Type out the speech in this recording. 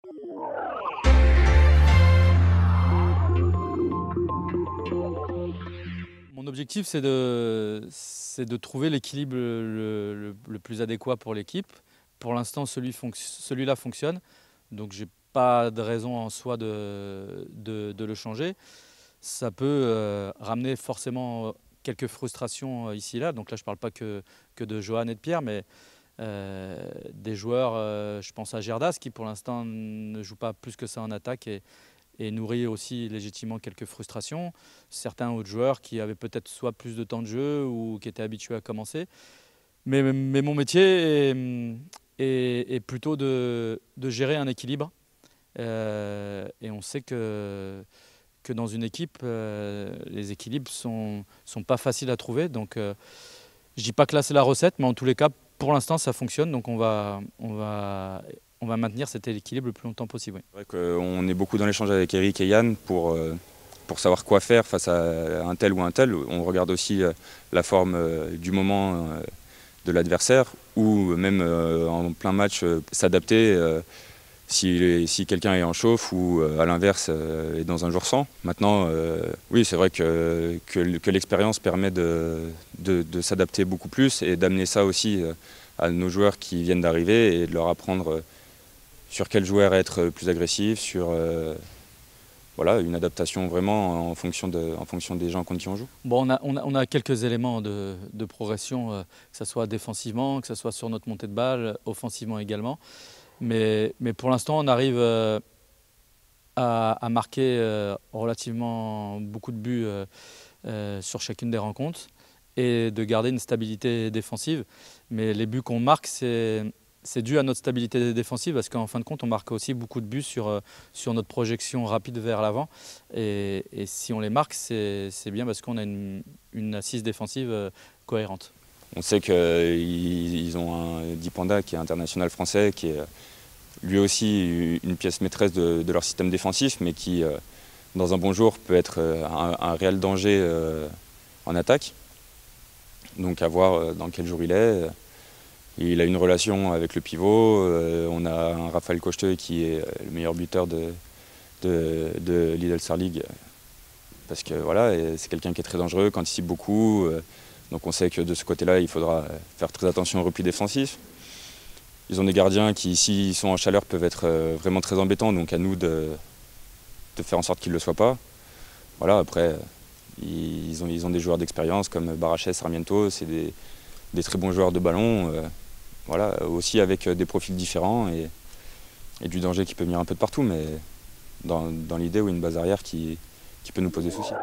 Mon objectif, c'est de trouver l'équilibre le plus adéquat pour l'équipe. Pour l'instant, celui-là fonctionne, donc j'ai pas de raison en soi de le changer. Ça peut ramener forcément quelques frustrations ici et là. Donc là, je ne parle pas que de Johan et de Pierre, mais des joueurs, je pense à Gerdas, qui pour l'instant ne joue pas plus que ça en attaque et nourrit aussi légitimement quelques frustrations. Certains autres joueurs qui avaient peut-être soit plus de temps de jeu ou qui étaient habitués à commencer. Mais mon métier est plutôt de gérer un équilibre. Et on sait que dans une équipe, les équilibres sont pas faciles à trouver. Donc je ne dis pas que là c'est la recette, mais en tous les cas, pour l'instant ça fonctionne. Donc on va maintenir cet équilibre le plus longtemps possible. Oui. C'est vrai qu'on est beaucoup dans l'échange avec Eric et Yann pour savoir quoi faire face à un tel ou un tel. On regarde aussi la forme du moment de l'adversaire ou même en plein match s'adapter si quelqu'un est en chauffe ou à l'inverse est dans un jour sans. Maintenant, oui, c'est vrai que l'expérience permet de s'adapter beaucoup plus et d'amener ça aussi à nos joueurs qui viennent d'arriver et de leur apprendre sur quel joueur être plus agressif, sur voilà, une adaptation vraiment en fonction des gens contre qui on joue. Bon, on a quelques éléments de progression, que ce soit défensivement, que ce soit sur notre montée de balle, offensivement également. Mais pour l'instant, on arrive à marquer relativement beaucoup de buts sur chacune des rencontres et de garder une stabilité défensive. Mais les buts qu'on marque, c'est dû à notre stabilité défensive parce qu'en fin de compte, on marque aussi beaucoup de buts sur notre projection rapide vers l'avant. Et si on les marque, c'est bien parce qu'on a une assise défensive cohérente. On sait qu'ils ont un Dipanda qui est international français, qui est lui aussi une pièce maîtresse de leur système défensif, mais qui, dans un bon jour, peut être un réel danger en attaque. Donc à voir dans quel jour il est. Il a une relation avec le pivot. On a un Raphaël Cocheteux qui est le meilleur buteur de Lidl Star League. Parce que voilà, c'est quelqu'un qui est très dangereux, qui anticipe beaucoup. Donc on sait que de ce côté-là, il faudra faire très attention au repli défensif. Ils ont des gardiens qui, s'ils sont en chaleur, peuvent être vraiment très embêtants. Donc à nous de faire en sorte qu'ils ne le soient pas. Voilà, après, ils ont des joueurs d'expérience comme Baraches, Sarmiento. C'est des très bons joueurs de ballon. Voilà, aussi avec des profils différents et du danger qui peut venir un peu de partout. Mais dans l'idée, où une base arrière qui peut nous poser souci.